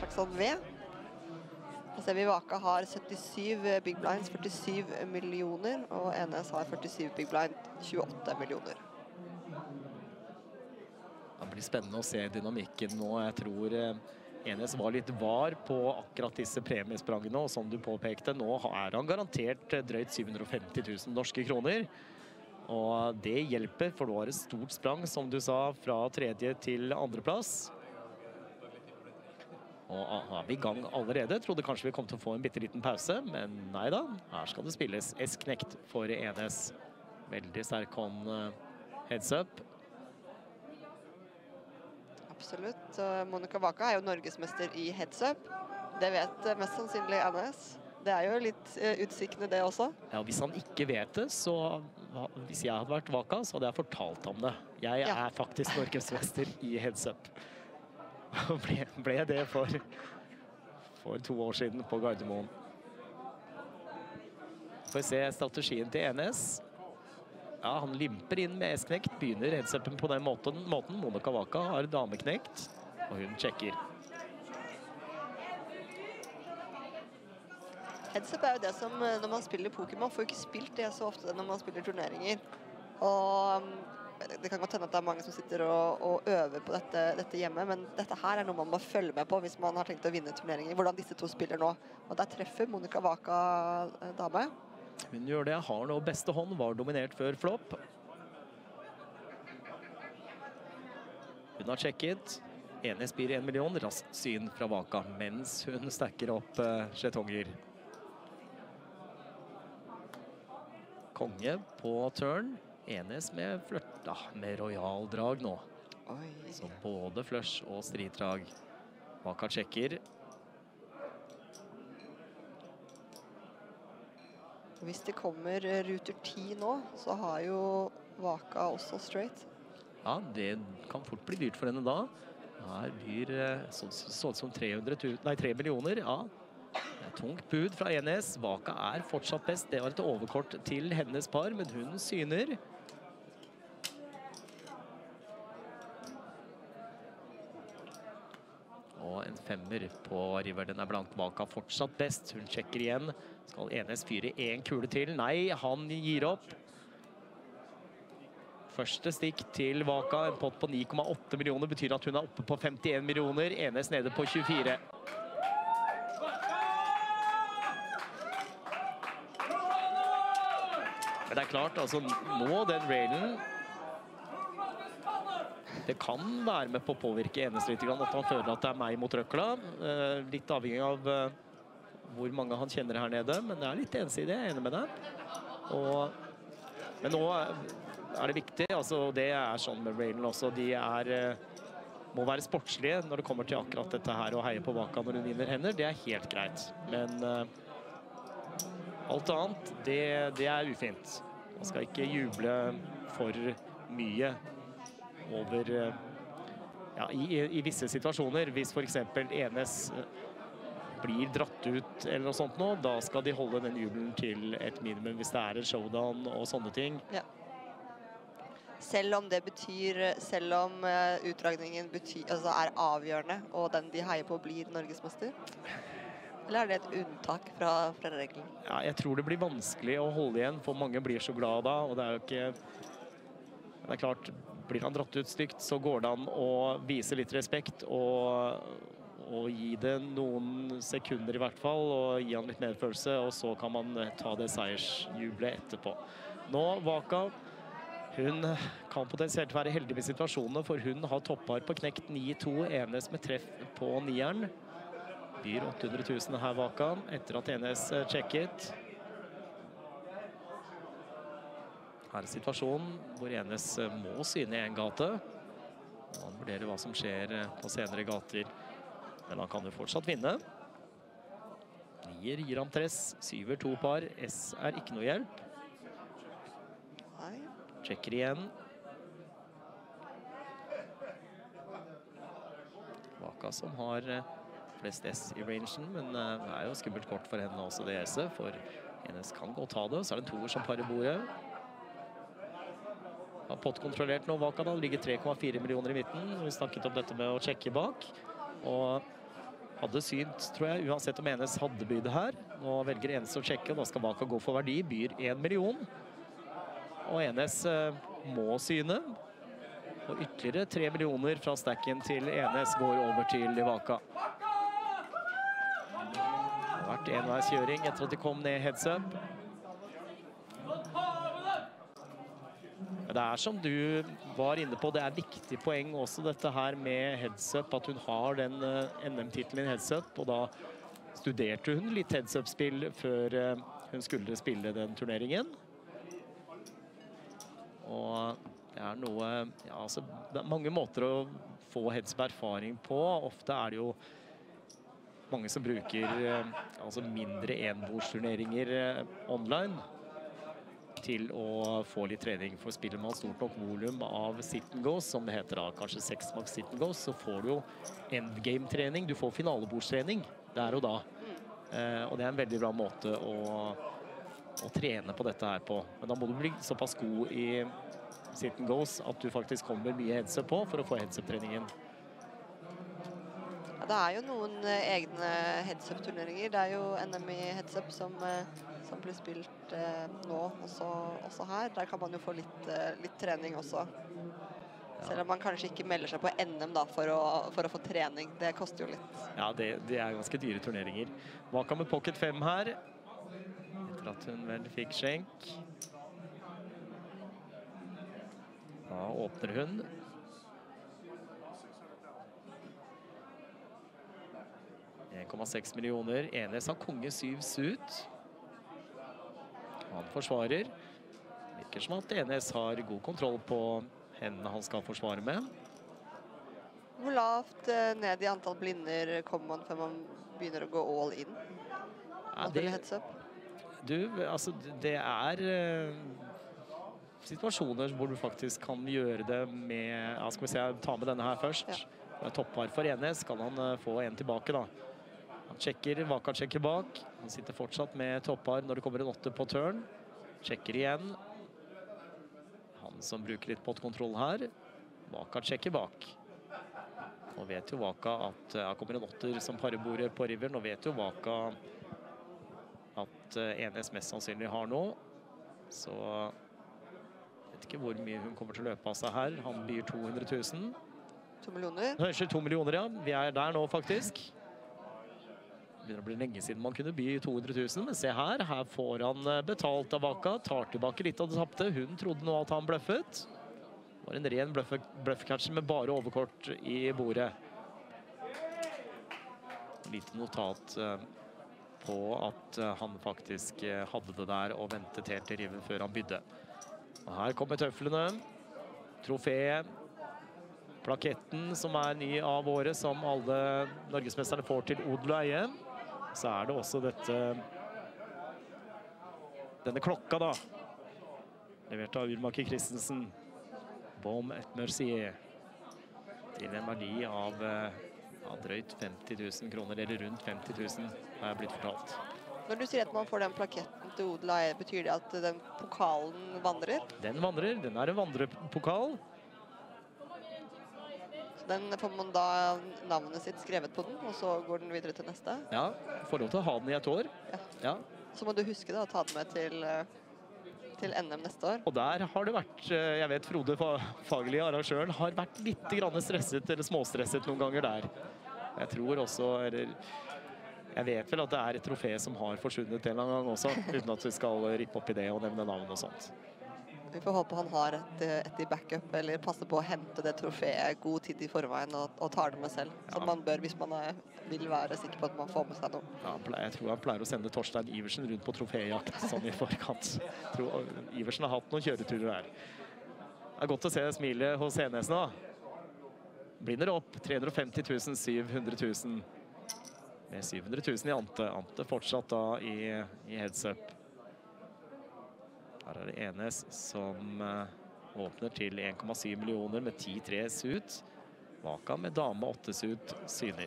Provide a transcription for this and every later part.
slags sånn V. Da ser vi Vaka har 77 big blinds, 47 millioner, og Enes har 47 big blind, 28 millioner. Det blir spennende å se dynamikken nå. Jeg tror Enes var litt var på akkurat disse premiesprangene, og som du påpekte, nå er han garantert drøyt 750 000 norske kroner. Og det hjelper, for det var et stort sprang, som du sa, fra tredje til andreplass. Og er vi i gang allerede. Jeg trodde kanskje vi kom til å få en bitteliten pause, men nei da. Her skal det spilles S-knekt for Enes. Veldig sterk hånd heads up. Absolutt. Monica Vaka er jo norgesmester i heads up. Det vet mest sannsynlig Enes. Det er jo litt utsiktende det også. Ja, hvis han ikke vet det, så hvis jeg hadde vært Vaka, så hadde jeg fortalt ham det. Jeg er faktisk norgesmester i heads up. ble det for 2 år siden på Gardermoen. Får vi se strategien til Enes. Ja, han limper inn med S-knekt, begynner headsupen på den måten. Monica Vaka har dameknekt, og hun sjekker. Headsup er jo det som, når man spiller Pokémon, får jo ikke spilt det så ofte når man spiller turneringer. Og det kan godt hende at det er mange som sitter og øver på dette hjemme, men dette her er noe man må følge med på hvis man har tenkt å vinne turneringer, hvordan disse to spiller nå. Og der treffer Monica Vaka dame. Hun gjør det, har nå beste hånd, var dominert før flopp. Hun har sjekket. Enes blir 1 million, raskt syn fra Vaka, mens hun stacker opp skjetonger. Konge på turn. Enes med flørta med royal drag nå. Oi. Så både flush og striddrag. Vaka sjekker. Hvis det kommer ruter 10 nå, så har jo Vaka også straight. Ja, det kan fort bli dyrt for henne da. Her blir sånn som 3 millioner. Ja, det er tungt bud fra Enes. Vaka er fortsatt best. Det var et overkort til hennes par, men hun syner. Og en 5er på River. Den er blank. Vaka fortsatt best. Hun sjekker igjen. Skal Enes fyre en kule til? Nei, han gir opp. Første stikk til Vaka. En pott på 9,8 millioner betyr at hun er oppe på 51 millioner. Enes nede på 24. Men det er klart, altså nå den railen, det kan være med på å påvirke Enes litt, at han føler at det er meg mot røkla. Litt avhengig av hvor mange han kjenner her nede, men det er litt ensidig, jeg er enig med deg. Men nå er det viktig, altså det er sånn med railen også, de må være sportslige når det kommer til akkurat dette her, og heie på Vaka når hun vinner hender, det er helt greit. Men alt annet, det er ufint. Man skal ikke juble for mye over, ja, i visse situasjoner. Hvis for eksempel Enes blir dratt ut eller noe sånt nå, da skal de holde den jubelen til et minimum hvis det er en showdown og sånne ting. Ja. Selv om det betyr, selv om utdragningen altså er avgjørende, og den de heier på blir norgesmester? Eller er det et unntak fra regelen? Ja, jeg tror det blir vanskelig å holde igjen, for mange blir så glad da, og det er jo ikke... Det er klart, blir han dratt ut stygt, så går det an å vise litt respekt, og gi det noen sekunder i hvert fall, og gi han litt medfølelse, og så kan man ta det seiersjublet etterpå. Nå, Vaka, hun kan potensielt være heldig med situasjonene, for hun har toppar på knekt 9-2, Enes med treff på 9'eren. Byr 800 000 her, Vaka, etter at Enes sjekket. Her er situasjonen hvor Enes må syne i en gate. Han vurderer hva som skjer på senere gater. Men han kan jo fortsatt vinne. 9'er gir ham tress, 7'er 2 par, S er ikke noe hjelp. Nei. Sjekker igjen. Vaka som har flest S i rangen, men det er jo skummelt kort for henne også det S-et, for Enes kan godt ta det. Så er det en 2'er som parer bordet. Har pottkontrollert nå Vaka da, det ligger 3,4 millioner i midten. Vi snakket om dette med å sjekke bak. Og hadde synt, tror jeg, uansett om Enes hadde bydd her. Nå velger Enes å sjekke, da skal Waka gå for verdi, byr 1 million. Og Enes må syne. Og ytterligere 3 millioner fra stacken til Enes går over til Waka. Det har vært enveiskjøring etter at de kom ned heads up. Det er som du var inne på, det er viktig poeng også dette her med heads up, at hun har den NM-titelen i heads up, og da studerte hun litt heads up-spill før hun skulle spille den turneringen. Og det er noe, ja, altså, det er mange måter å få heads up-erfaring på. Ofte er det jo mange som bruker altså mindre enbordsturneringer online til å få litt trening. For spiller man stort nok volum av sit and goes, som det heter da, kanskje 6 max sit and goes, så får du jo endgame-trening, du får finalebordstrening der og da. Og det er en veldig bra måte å trene på dette her på. Men da må du bli såpass god i sit and goes at du faktisk kommer mye heads up på for å få heads up-treningen. Ja, det er jo noen egne heads up-turneringer. Det er jo NM i heads up som blir spilt nå, også her. Der kan man jo få litt trening også. Selv om man kanskje ikke melder seg på NM da, for å få trening. Det koster jo litt. Ja, det er ganske dyre turneringer. Waka med pocket 5 her. Etter at hun vel fikk skjenk. Da åpner hun. $1,6 millioner. Enes har konge 7 suit. Han forsvarer. Virker som at Enes har god kontroll på hendene han skal forsvare med. Hvor lavt ned i antall blinder kommer man før man begynner å gå all in? Ja, det er situasjoner hvor du faktisk kan gjøre det med, ja, skal vi se, ta med denne her først. Ja. Det er toppar for Enes, skal han få en tilbake da. Han sjekker, Waka sjekker bak. Han sitter fortsatt med toppar når det kommer en 8 på turn. Sjekker igjen. Han som bruker litt potkontroll her. Waka sjekker bak. Nå vet jo Waka at her kommer en 8 som parebordet på river. Nå vet jo Waka at Enes mest sannsynlig har nå. Så jeg vet ikke hvor mye hun kommer til å løpe av seg her. Han byr 200 000. 2 millioner? Kanskje 2 millioner, ja. Vi er der nå, faktisk. Det begynner å bli lenge siden man kunne by 200 000, men se her får han betalt av Waka, tar tilbake litt av det tapte. Hun trodde nå at han bløffet. Det var en ren bluffcatch med bare overkort i bordet. Lite notat på at han faktisk hadde det der og ventet helt til riven før han bydde. Og her kommer tøflene. Trofé. Plaketten som er ny av året, som alle norgesmesterne får til odel og eie. Så er det også denne klokka da. Levert av Urmaker Christensen. Baume et Mercier. Til en verdi av drøyt 50 000 kroner, eller rundt 50 000, har jeg blitt fortalt. Når du sier at man får den plaketten til odel og eie, betyr det at den pokalen vandrer? Den vandrer, den er en vandrepokal. Den får man da navnet sitt skrevet på den, og så går den videre til neste? Ja, får lov til å ha den i et år. Ja. Så må du huske da, å ta den med til NM neste år. Og der har det vært, jeg vet Frode Fagerli, arrangøren, har vært litt grann stresset, eller småstresset noen ganger der. Jeg tror også, jeg vet vel at det er et trofé som har forsvunnet en eller annen gang også, uten at vi skal rippe opp i det og nevne navn og sånt. Vi får håpe han har et i backup, eller passer på å hente det troféet god tid i forveien og tar det med selv. Ja. Som man bør hvis man vil være sikker på at man får med seg noe. Ja, jeg tror han pleier å sende Torstein Iversen rundt på troféjakt sånn i forkant. Jeg tror Iversen har hatt noen kjøreturer her. Det er godt å se smilet hos Enes nå. Blinder opp 350 000, 700 000. Med 700 000 i Ante. Ante fortsatt da i heads up. Her er det Enes som åpner til 1,7 millioner med 10-3 suit. Waka med dame 8 suit syner.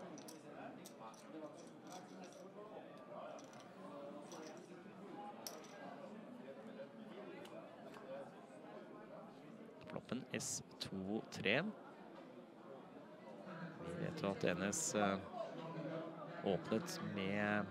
Floppen S2-3. Vi vet jo at Enes åpnet med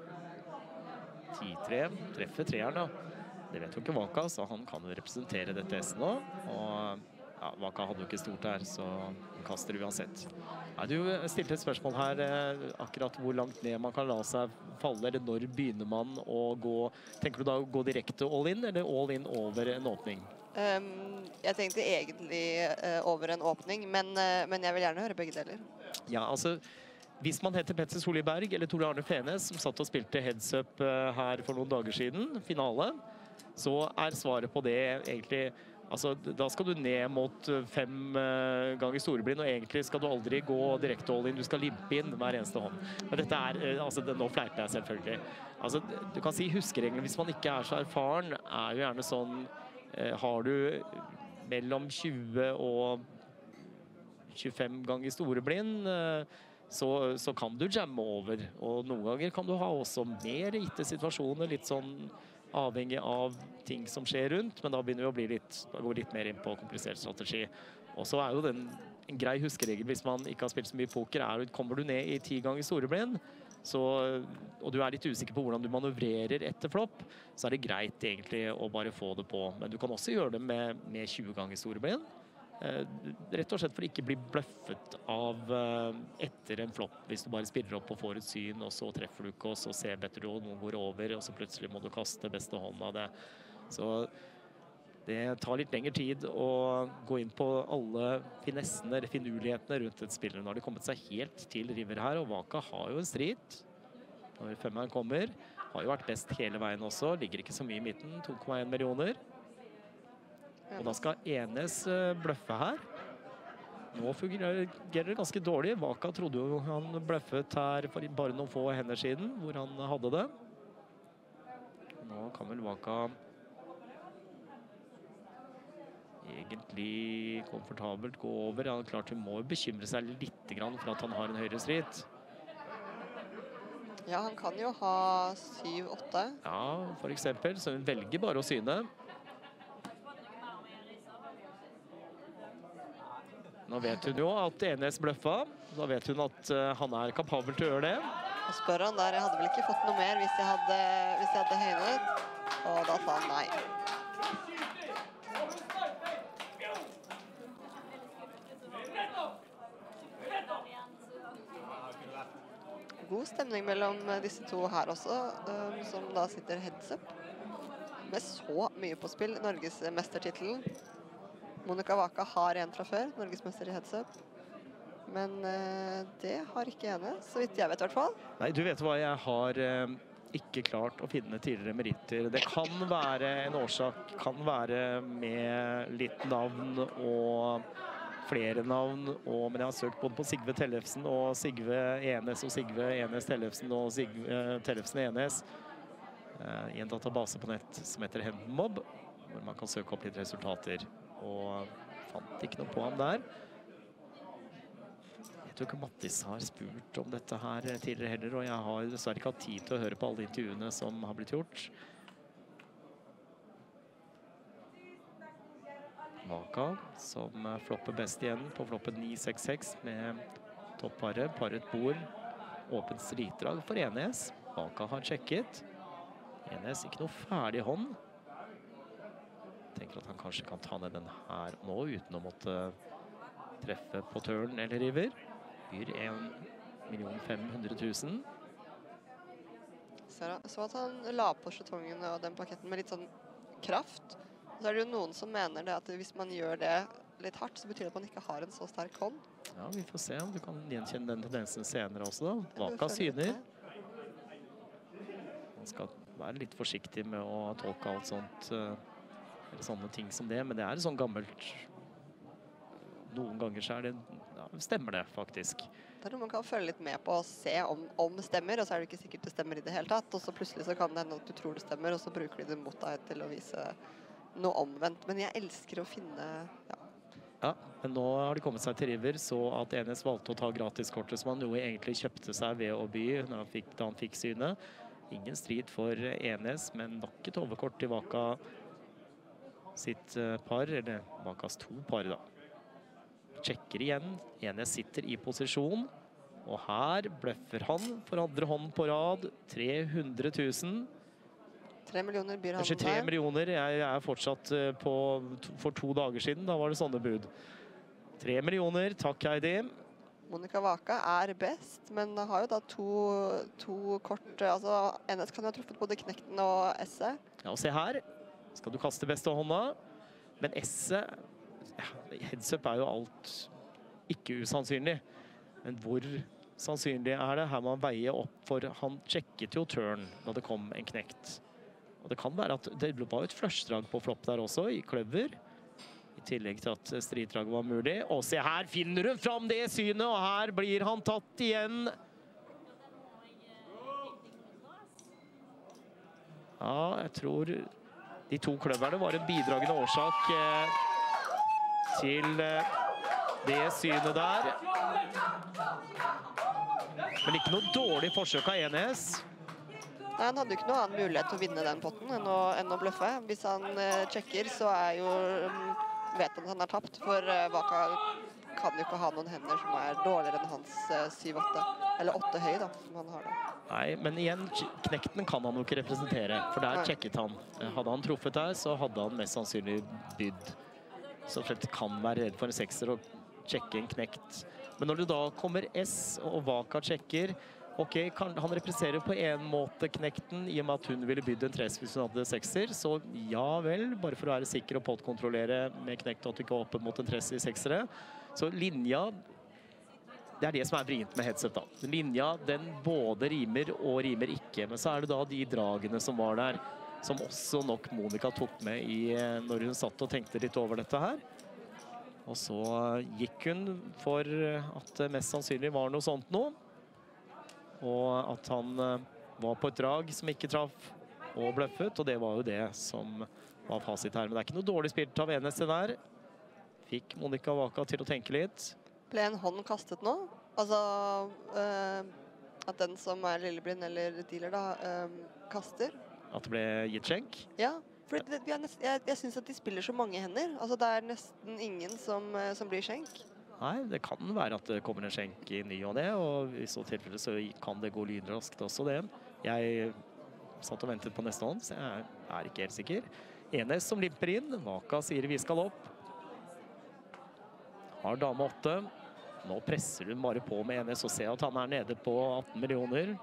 10-3, treffer treeren da. Det vet jo ikke Waka, så han kan jo representere dette S nå. Og ja, Waka hadde jo ikke stort her, så han kaster uansett. Ja, du stilte et spørsmål her, akkurat hvor langt ned man kan la seg falle, eller når begynner man å gå? Tenker du da å gå direkte all in, eller all in over en åpning? Jeg tenkte egentlig over en åpning, men jeg vil gjerne høre begge deler. Ja, altså, hvis man heter Petter Solberg eller Tore Arne Fenes, som satt og spilte heads up her for noen dager siden, finale, så svaret på det egentlig, altså da skal du ned mot 5 ganger storeblind, og egentlig skal du aldri gå direkte all in, du skal limpe inn hver eneste hånd. Men dette altså nå fleiper jeg selvfølgelig. Altså, du kan si huskeregelen, hvis man ikke så erfaren, jo gjerne sånn, har du mellom 20 og 25 ganger storeblind, så kan du jamme over, og noen ganger kan du ha også mer gitte situasjoner, litt sånn avhengig av ting som skjer rundt, men da begynner vi å gå litt mer inn på komplisert strategi. Og så jo den en grei huskeregel hvis man ikke har spilt så mye poker, kommer du ned i 10 ganger storeblind, og du litt usikker på hvordan du manøvrerer etter flopp, så det greit egentlig å bare få det på. Men du kan også gjøre det med 20 ganger storeblind, rett og slett for å ikke bli bløffet av etter en flopp. Hvis du bare spiller opp og får et syn, og så treffer du ikke, og så ser bedre, og noen går over, og så plutselig må du kaste beste hånd av det. Så det tar litt lengre tid å gå inn på alle finessene, eller finurlighetene rundt et spiller. Nå har de kommet seg helt til river her, og Waka har jo en strid når femmeren kommer. Har jo vært best hele veien også, ligger ikke så mye i midten, 2,1 millioner. Og da skal Enes bløffe her. Nå fungerer det ganske dårlig. Waka trodde jo han bløffet her for bare noen få hender siden, hvor han hadde det. Nå kan vel Waka egentlig komfortabelt gå over. Han klart hun må bekymre seg litt grann for at han har en høyre strid. Ja, han kan jo ha 7-8. Ja, for eksempel. Så hun velger bare å syne. Nå vet hun jo at Enes bløffa. Da vet hun at han kapabel til å gjøre det. Og spør han der, jeg hadde vel ikke fått noe mer hvis jeg hadde høynet. Og da sa han nei. God stemning mellom disse to her også, som da sitter heads up. Med så mye på spill, Norges mestertitelen. Monica Waka har en fra før, Norgesmester i heads up. Men det har ikke ene, så vidt jeg vet i hvert fall. Nei, du vet hva, jeg har ikke klart å finne tidligere meritter. Det kan være en årsak, kan være med litt navn og flere navn, men jeg har søkt både på Sigve Tellefsen og Sigve Enes og Sigve Enes Tellefsen og Sigve Tellefsen Enes i en database på nett som heter Hendenmob, hvor man kan søke opp litt resultater, og fant ikke noe på ham der. Jeg tror ikke Mattis har spurt om dette her tidligere heller, og jeg har dessverre ikke hatt tid til å høre på alle intervjuene som har blitt gjort. Waka, som flopper best igjen på floppen 9-6-6 med toppparet, paret bord, åpent stritdrag for Enes. Waka har sjekket. Enes ikke noe ferdig hånd. Tenker at han kanskje kan ta ned den her nå, uten å måtte treffe på turn eller river. Byr 1.500.000. Så at han la på skjetongen og den plaketten med litt sånn kraft. Så det jo noen som mener det at hvis man gjør det litt hardt, så betyr det at man ikke har en så sterk hånd. Ja, vi får se om du kan gjenkjenne den tendensen senere også da. Waka syner. Man skal være litt forsiktig med å tolke alt sånt, eller sånne ting som det, men det sånn gammelt. Noen ganger så det, ja, stemmer det faktisk. Det noe man kan følge litt med på og se om det stemmer, og så det ikke sikkert det stemmer i det hele tatt, og så plutselig så kan det hende at du tror det stemmer, og så bruker de det mot deg til å vise noe omvendt. Men jeg elsker å finne, ja. Ja, men nå har de kommet seg til river, så at Enes valgte å ta gratiskortet som han jo egentlig kjøpte seg ved å by da han fikk syne. Ingen strid for Enes, men nok et overkort til Waka sitt par, eller Wakas to par da. Sjekker igjen. Enes sitter i posisjon. Og her bløffer han for andre hånd på rad. 300 000. 3 millioner byr han Kanskje 3 millioner. Jeg er fortsatt for 2 dager siden. Da var det sånne bud. 3 millioner. Takk, Heidi. Monica Vaca er best, men har jo da to kort. Altså, NS kan jo ha truffet både Knekten og Esse. Ja, og se her. Skal du kaste beste hånda. Men Esse, ja, heads up er jo alt ikke usannsynlig. Men hvor sannsynlig er det? Her må han veie opp, for han sjekket jo turn da det kom en knekt. Og det kan være at det var et flushdrag på flopp der også, i kløver. I tillegg til at striddraget var mulig. Og se her finner hun fram det synet, og her blir han tatt igjen. Ja, jeg tror de 2 kløverne var en bidragende årsak til det synet der. Men ikke noe dårlig forsøk av Enes. Nei, han hadde jo ikke noe annen mulighet til å vinne den potten enn å bløffe. Hvis han sjekker, så vet han at han er tapt, for Vaca kan jo ikke ha noen hender som er dårligere enn hans 7-8, eller 8 høy da, som han har da. Nei, men igjen, knekten kan han jo ikke representere, for der sjekket han. Hadde han truffet der, så hadde han mest sannsynlig bydd. Så Fred kan være redd for en 6er og sjekke en knekt. Men når du da kommer S og Vaca sjekker, ok, han representerer på en måte knekten, i og med at hun ville bydd en 3 hvis hun hadde 6er, så ja vel, bare for å være sikker og podkontrollere med knekt at du ikke er oppe mot en 3 i 6-ere. Så linja, det er det som er vrient med headset da. Linja, den både rimer og rimer ikke, men så er det da de dragene som var der, som også nok Monica tok med når hun satt og tenkte litt over dette her. Og så gikk hun for at det mest sannsynlig var noe sånt nå. Og at han var på et drag som ikke traff og bløffet, og det var jo det som var fasit her. Men det er ikke noe dårlig spilt av Enes det der. Fikk Monica Vaca til å tenke litt. Ble en hånd kastet nå? Altså, at den som er lilleblind eller dealer da, kaster. At det ble gitt skjenk? Ja, for jeg synes at de spiller så mange hender. Altså, det er nesten ingen som blir skjenk. Nei, det kan være at det kommer en skjenk i ny og det, og i så tilfelle så kan det gå lynraskt også det. Jeg satt og ventet på neste hånd, så jeg er ikke helt sikker. Enes som limper inn, Vaca sier vi skal opp. Har dame 8. Nå presser hun bare på med Enes og ser at han er nede på 18 millioner.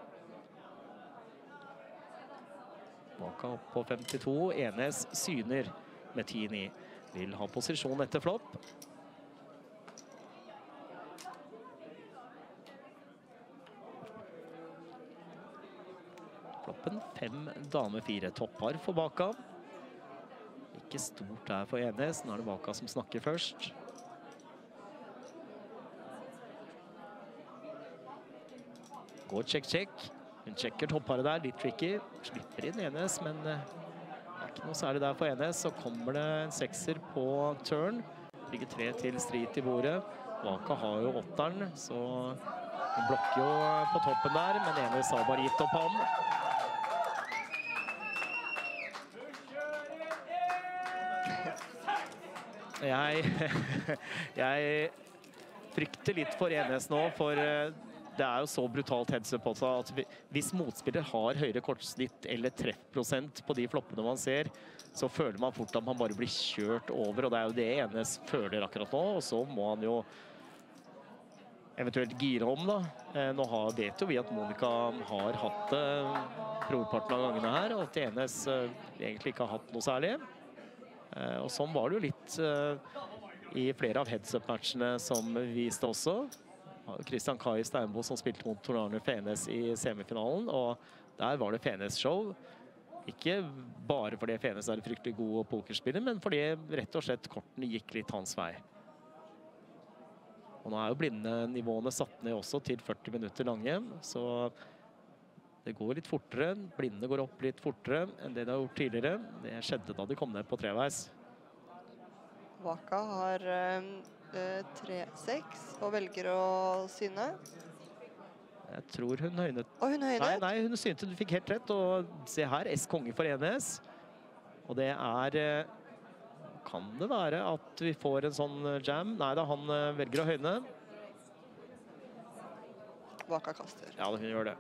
Vaca opp på 52, Enes syner med 10-9. Vil ha posisjon etter flopp. Floppen 5, dame 4, toppar for Vaca. Ikke stort der for Enes, nå er det Vaca som snakker først. Går check. Hun sjekker toppparet der, litt tricky. Slipper inn Enes, men det er ikke noe særlig der for Enes. Så kommer det en 6er på turn. Ligger 3 til strid i bordet. Vaca har jo 8'eren, så hun blokker jo på toppen der, men Enes har bare gitt opp han. Jeg frykter litt for Enes nå, for det er jo så brutalt headset på seg at hvis motspiller har høyere kortsnitt eller treffprosent på de floppene man ser, så føler man fort at man bare blir kjørt over, og det er jo det Enes føler akkurat nå, og så må han jo eventuelt gire om da. Nå vet jo vi at Monica har hatt brorparten av gangene her, og at Enes egentlig ikke har hatt noe særlig. Og sånn var det jo litt i flere av heads-up-matchene som viste også. Christian Kai Steinbo som spilte mot Tor Arne Fenes i semifinalen, og der var det Fenes show. Ikke bare fordi Fenes er en fryktelig god pokerspiller, men fordi rett og slett kortene gikk litt hans vei. Og nå er jo blindenivåene satt ned også til 40 minutter lange, så det går litt fortere. Blindene går opp litt fortere enn det de har gjort tidligere. Det skjedde da de kom ned på treveis. Vaca har 3-6 og velger å syne. Jeg tror hun høynet. Og hun høynet? Nei, hun synte, du fikk helt rett. Og se her, S-konge for Enes. Og det kan det være at vi får en sånn jam? Nei da, han velger å høyne. Vaka kaster. Ja, hun gjør det.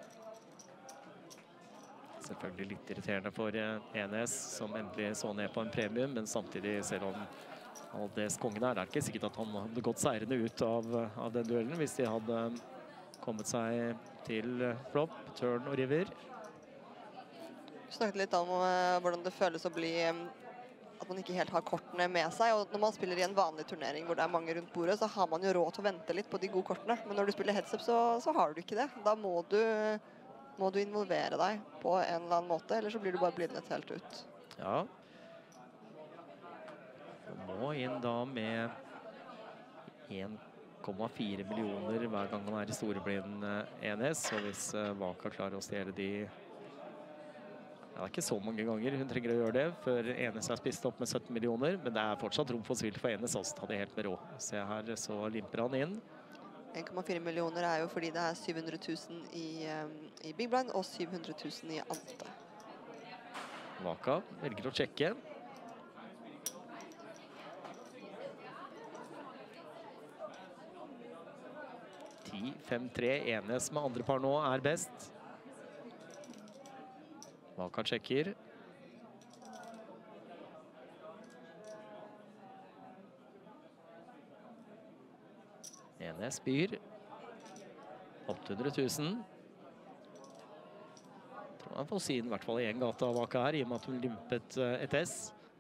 Selvfølgelig litt irriterende for Enes, som endelig så ned på en premium, men samtidig, selv om Aldes kongen er, det er ikke sikkert at han hadde gått seirende ut av den duellen hvis de hadde kommet seg til flop, turn og river. Vi snakket litt om hvordan det føles å bli at man ikke helt har kortene med seg, og når man spiller i en vanlig turnering hvor det er mange rundt bordet, så har man jo råd til å vente litt på de gode kortene, men når du spiller heads up så har du ikke det. Da må du involvere deg på en eller annen måte, eller så blir du bare blindet helt ut. Ja. Du må inn da med 1,4 millioner hver gang han er i storeblind Enes, og hvis Vaka klarer å stjele de... Ja, det er ikke så mange ganger hun trenger å gjøre det før Enes er spist opp med 17 millioner, men det er fortsatt rom for spill for Enes, altså ta det helt med råd. Se her, så limper han inn. 1,4 millioner er jo fordi det er 700 000 i Big Blind og 700 000 i Ante. Vaka velger å sjekke. Ti, 5-3, Enes med andre par nå er best. Vaka sjekker. Enes byr. 800 000. Tror han får sin i hvert fall i en gata av Vaka her, i og med at hun limpet et S.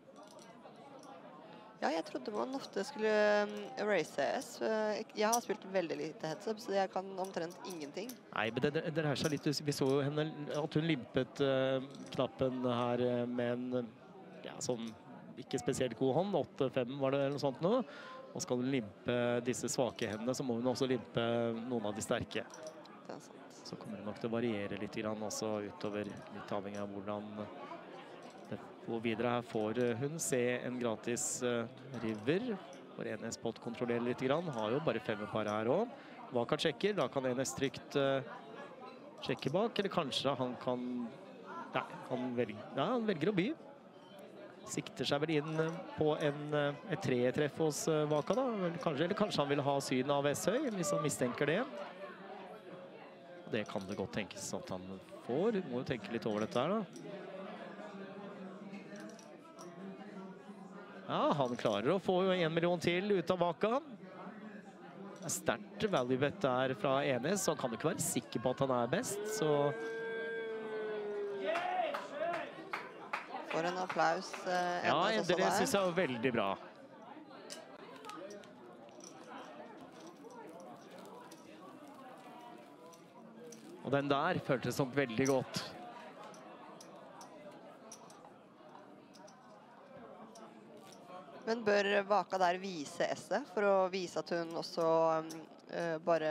Ja, jeg trodde man ofte skulle erase S. Jeg har spilt veldig lite heads up, så jeg kan omtrent ingenting. Nei, men det er så litt, vi så jo henne, at hun limpet knappen her med en, ja, sånn, ikke spesielt god hånd, 8-5 var det eller noe sånt nå. Og skal hun limpe disse svake hendene, så må hun også limpe noen av de sterke. Det er sant. Så kommer det nok til å variere litt grann også utover, litt avhengig av hvordan det går videre. Her får hun se en gratis river, hvor Enes pot kontrollerer litt grann. Har jo bare 5 par her også. Vaka sjekker, da kan Enes trygt sjekke bak, eller kanskje han kan, nei, han velger å by. Sikter seg vel inn på et 3-treff hos Vaka da, eller kanskje han vil ha syn av S-høy, hvis han mistenker det. Det kan det godt tenkes at han får, må jo tenke litt over dette her da. Ja, han klarer å få 1 million til ut av Vaka. Det er sterkt value bet der fra Enes, så han kan jo ikke være sikker på at han er best, så... For en applaus. Ja, det synes jeg var veldig bra. Og den der føltes som veldig godt. Men bør Vaka der vise S-et, for å vise at hun også bare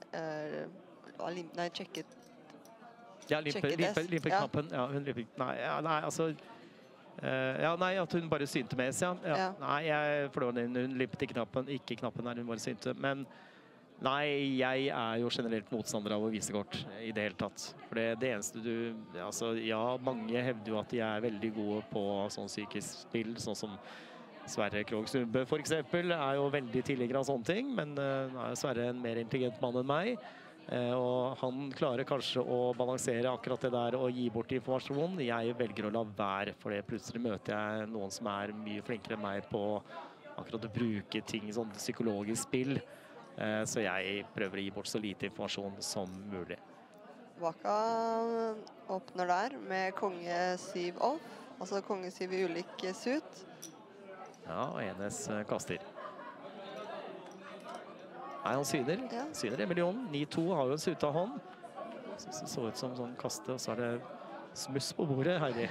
sjekket? Ja, limper knappen. Ja, hun limper, nei, altså... ja, nei, at hun bare synte med S, ja. Nei, for hun limpet ikke knappen her, hun bare synte. Men nei, jeg er jo generelt motstander av å vise kort i det hele tatt. For det eneste altså, ja, mange hevder jo at de er veldig gode på sånn psykisk spill, sånn som Sverre Krogh Sundbø for eksempel, er jo veldig tilhengere av sånne ting, men er Sverre en mer intelligent mann enn meg. Og han klarer kanskje å balansere akkurat det der og gi bort informasjon. Jeg velger å la være, for det plutselig møter jeg noen som er mye flinkere enn meg på akkurat å bruke ting sånn psykologisk spill. Så jeg prøver å gi bort så lite informasjon som mulig. Vaka åpner der med konge 7 off, altså konge 7 i ulik suit. Ja, og Enes kaster. Nei, han syner. Ja. Syner 1 million. 9-2 har jo en suta hånd. Så ut som sånn kaste, og så er det smuss på bordet, Heidi.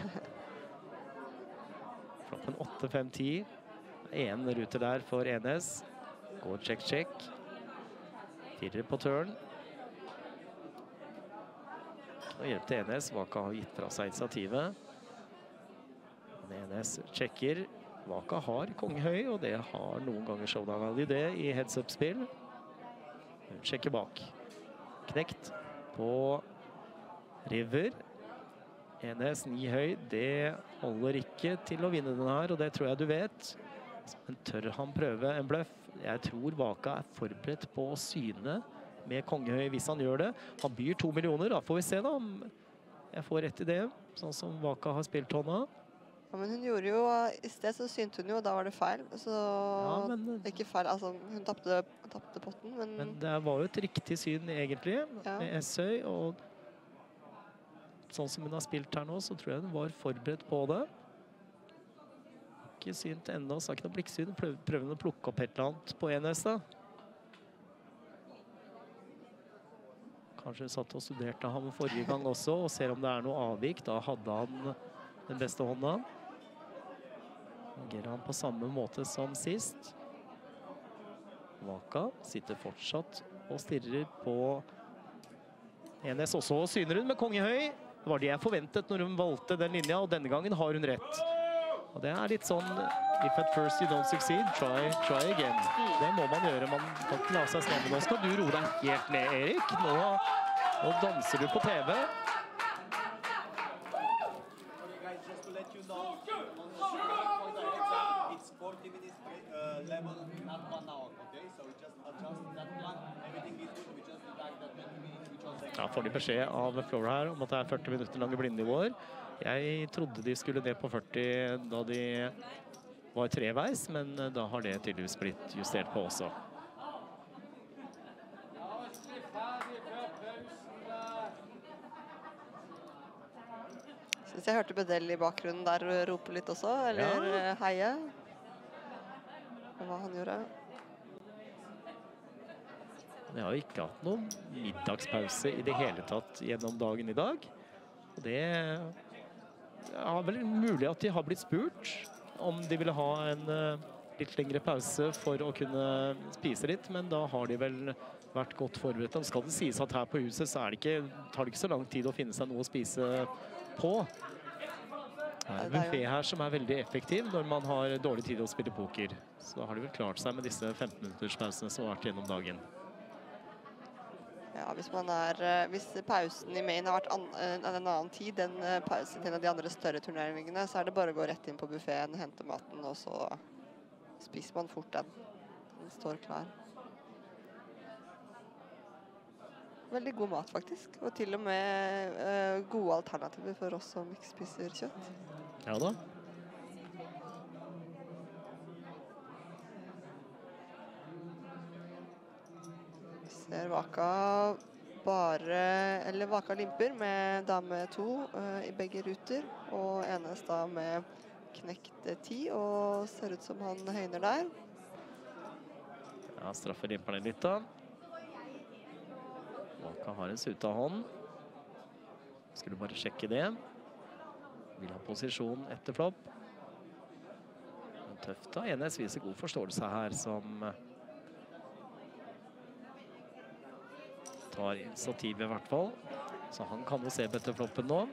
Floppen 8-5-10. En ruter der for Enes. Går check. 4 på turn. Og hjelp til Enes. Vaka har gitt fra seg initiativet. Enes sjekker. Vaka har kongehøy, og det har noen ganger showdown-value det i heads-up-spill. Hun sjekker bak. Knekt på river. Enes 9 høy, det holder ikke til å vinne den her, og det tror jeg du vet. Men tør han prøve en bluff? Jeg tror Vaka er forberedt på å syne med Kongehøy hvis han gjør det. Han byr 2 millioner, da får vi se da om jeg får rett i det, sånn som Waka har spilt hånda. Ja, men hun gjorde jo, i sted så synte hun jo, og da var det feil. Så Ja, men ikke feil, altså hun tappte potten, Men det var jo et riktig syn egentlig, Ja. med Essøy, og sånn som hun har spilt her nå, så tror jeg hun var forberedt på det. Ikke synt enda, så ikke noe blikksyn. Prøver hun å plukke opp et eller annet på Enes da. Kanskje hun satt og studerte ham forrige gang også, og ser om det er noe avvik. Da hadde han den beste hånda. Fungerer han på samme måte som sist. Waka sitter fortsatt og stirrer på Enes også, og syner hun med Kongehøy. Det var det jeg forventet når hun valgte den linja, og denne gangen har hun rett. Og det er litt sånn, if at first you don't succeed, try again. Det må man gjøre, man kan ikke la seg stemme. Nå skal du roe deg helt ned, Erik. Nå danser du på TV. Ja, får de beskjed av Flora her om at det er 40 minutter lange blindnivåer. Jeg trodde de skulle ned på 40 da de var treveis, men da har det tydeligvis blitt justert på også. Synes jeg hørte Bedell i bakgrunnen der rope litt også, eller heie. Hva han gjorde. Jeg har ikke hatt noen middagspause i det hele tatt gjennom dagen i dag. Og det er vel mulig at de har blitt spurt om de ville ha en litt lengre pause for å kunne spise litt, men da har de vel vært godt forberedt. Og skal det sies at her på huset så tar det ikke så lang tid å finne seg noe å spise på. Det er en buffet her som er veldig effektiv når man har dårlig tid å spille poker. Så har de vel klart seg med disse 15-minutters pausene som har vært gjennom dagen. Ja, hvis pausen i main har vært en annen tid enn pausen til en av de andre større turneringene, så er det bare å gå rett inn på buffeten, hente maten, og så spiser man fort den. Den står klar. Veldig god mat, faktisk. Og til og med gode alternativer for oss som ikke spiser kjøtt. Ja da. Ser Waka Waka limper med dame 2 i begge ruter, og Enes da med knekt 10, og ser ut som han høyner der. Ja, straffer limperne litt da. Waka har en suta hånd. Skulle bare sjekke det. Vil ha posisjon etter flopp. Tøft da. Enes viser god forståelse her, som tar initiativet i hvert fall. Så han kan jo se etter floppen nå.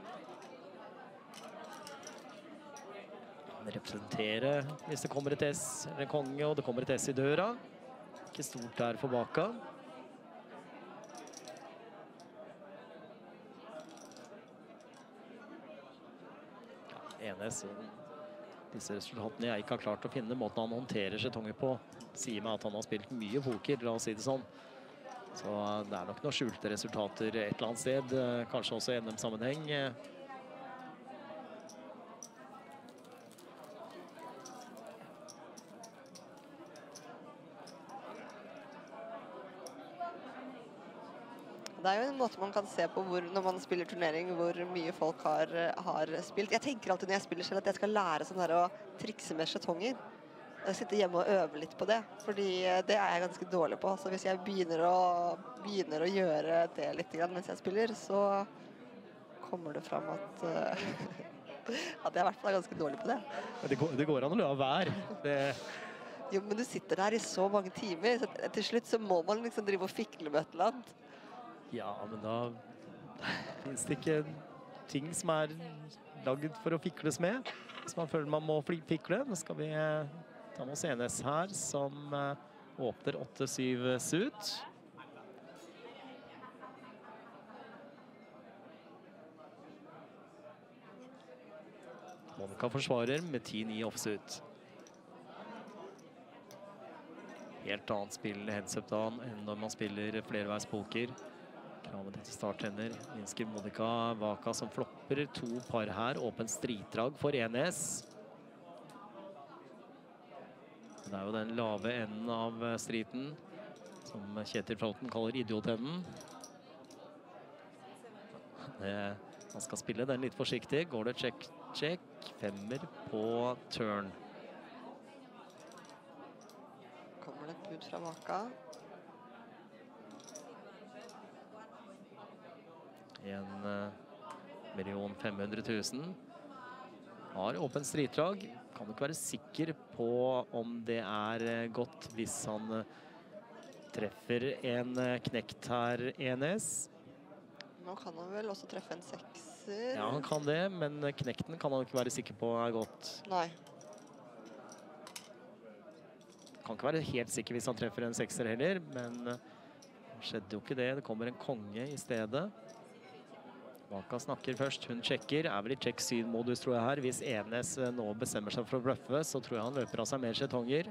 Han representerer hvis det kommer et S eller en konge, og det kommer et S i døra. Ikke stort der for Waka. Ja, Enes, disse resultatene jeg ikke har klart å finne, måten han håndterer skjetonger på, sier meg at han har spilt mye poker, la oss si det sånn. Så det er nok noen skjulte resultater et eller annet sted, kanskje også i NM-sammenheng. Det er jo en måte man kan se på når man spiller turnering, hvor mye folk har spilt. Jeg tenker alltid når jeg spiller selv at jeg skal lære sånn her å trikse med skjetonger. Jeg sitter hjemme og øver litt på det, fordi det er jeg ganske dårlig på. Så hvis jeg begynner å gjøre det litt mens jeg spiller, så kommer det fram at jeg i hvert fall er ganske dårlig på det. Det går an å la være. Jo, men du sitter der i så mange timer, så til slutt så må man liksom drive og fikle med et eller annet. Ja, men da finnes det ikke ting som er laget for å fikles med. Hvis man føler man må fikle, nå skal vi ta med oss Enes her, som åpner 8-7 suit. Monica forsvarer med 10-9 offsuit. Helt annet spill heads-up da enn når man spiller flerveispoker. Kravet til starthender. Minsker Monica Vaka som flopper. 2 par her. Åpen stritdrag for Enes. Det er jo den lave enden av striten, som Kjetil Flåten kaller idiotenden. Han skal spille den litt forsiktig. Går det check. 5 på turn. Kommer det et bud fra Vaka? 1.500.000. Har åpen stritdrag. Kan ikke være sikker på om det er godt hvis han treffer en knekt her, Enes. Nå kan han vel også treffe en 6er. Ja, han kan det, men knekten kan han ikke være sikker på er godt. Nei. Kan ikke være helt sikker hvis han treffer en 6er heller, men det skjedde jo ikke det. Det kommer en konge i stedet. Vaka snakker først, hun sjekker, vel i check 7-modus tror jeg her. Hvis Enes nå bestemmer seg for å bløffe, så tror jeg han løper av seg mer skjetonger.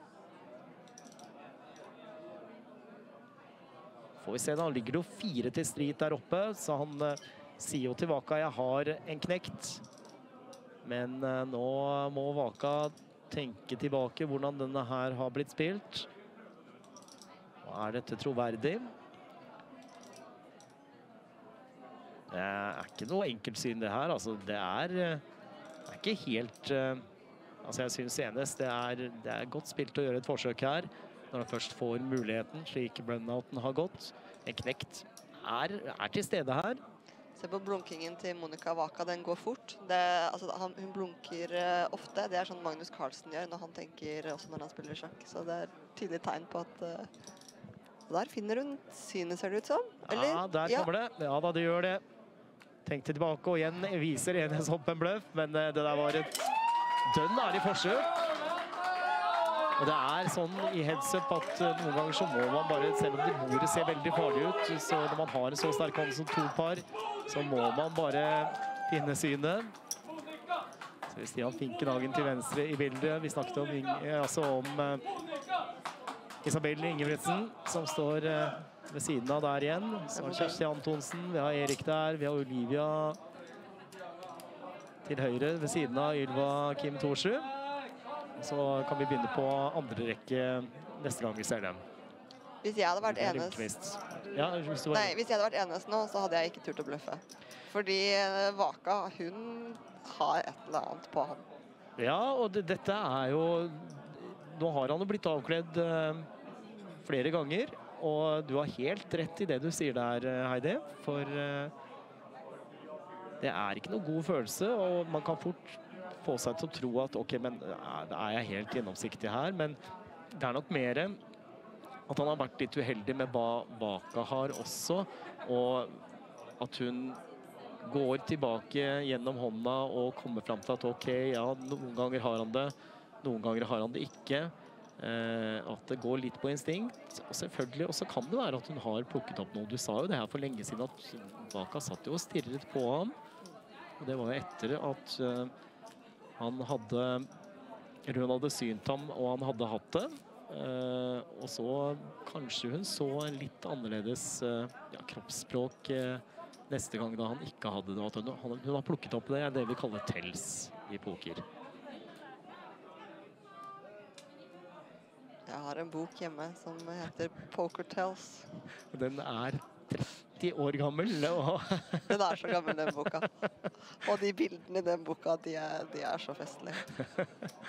Får vi se da, han ligger jo 4 til strit der oppe, så han sier jo til Vaka, jeg har en knekt. Men nå må Vaka tenke tilbake hvordan denne her har blitt spilt. Og er dette troverdig? Det er ikke noe enkeltsyn det her, altså det er ikke helt, altså jeg synes Enes, det er godt spilt å gjøre et forsøk her, når han først får muligheten, slik Brunouten har gått. En knekt er til stede her. Se på blunkingen til Monica Vaka, den går fort. Hun blunker ofte, det er sånn Magnus Carlsen gjør når han tenker, også når han spiller sjakk, så det er tydelig tegn på at der finner hun synet, ser det ut som. Eller? Ja, der kommer det. Ja da, det gjør det. Tenkte tilbake, og igjen viser Enes opp en bløff, men det der var et dønn ærlig forsøk. Og det er sånn i heads-up at noen ganger så må man bare, selv om bordet ser veldig farlig ut, så når man har en så sterk hånd som 2 par, så må man bare finne synet. Så hvis Stian Finkenhagen til venstre i bildet, vi snakket om, Isabel Ingebretsen, som står ved siden av der igjen. Så har Kjersti Antonsen, vi har Erik der, vi har Olivia til høyre ved siden av Ylva Kim Torsrud. Så kan vi begynne på andre rekke neste gang vi ser dem. Hvis jeg hadde vært Enes... Ja, hvis jeg hadde vært Enes nå, så hadde jeg ikke turt å bløffe. Fordi Vaka, hun har et eller annet på ham. Ja, og dette er jo... Nå har han jo blitt avkledd flere ganger, og du har helt rett i det du sier der, Heidi, for det er ikke noe god følelse, og man kan fort få seg til å tro at ok, men er jeg helt gjennomsiktig her, men det er nok mer at han har vært litt uheldig med hva Vaka har også, og at hun går tilbake gjennom hånda og kommer frem til at ok, ja, noen ganger har han det, noen ganger har han det ikke. At det går litt på instinkt. Og selvfølgelig også kan det være at hun har plukket opp noe. Du sa jo det her for lenge siden at Vaka satt jo og stirret på ham. Og det var jo etter at hun hadde synt ham og han hadde hatt det. Og så kanskje hun så litt annerledes kroppsspråk neste gang da han ikke hadde det. At hun har plukket opp det vi kaller tells i poker. Jeg har en bok hjemme som heter Poker Tells. Den er 30 år gammel. Den er så gammel, den boka. Og de bildene i den boka, de er så festlige.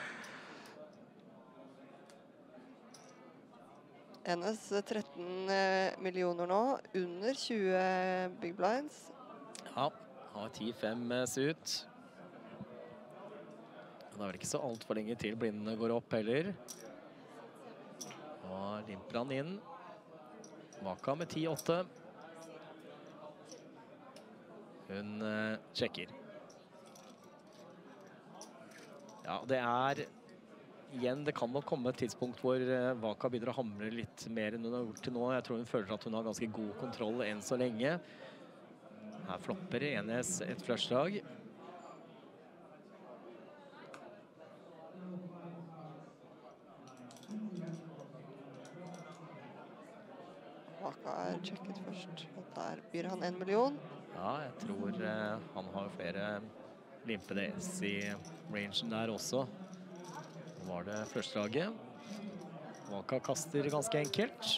Enes 13 millioner nå, under 20 big blinds. Ja, har 10-5 ut. Det er vel ikke så alt for lenge til blindene går opp heller. Og limper han inn. Vaka med 10-8. Hun sjekker. Ja, det er igjen, det kan nok komme et tidspunkt hvor Vaka begynner å hamre litt mer enn hun har gjort til nå. Jeg tror hun føler at hun har ganske god kontroll enn så lenge. Her flopper Enes et flushdrag. Waka sjekket først, og der byr han 1 million. Ja, jeg tror han har flere limpede S i rangen der også. Nå var det første laget. Waka kaster ganske enkelt.